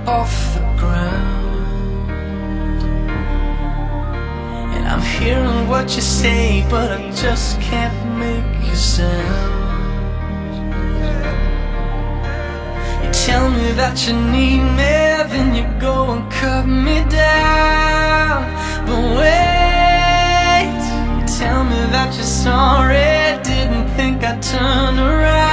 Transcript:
off the ground. And I'm hearing what you say, but I just can't make a sound. You tell me that you need me, then you go and cut me down. But wait, you tell me that you're sorry, didn't think I'd turn around.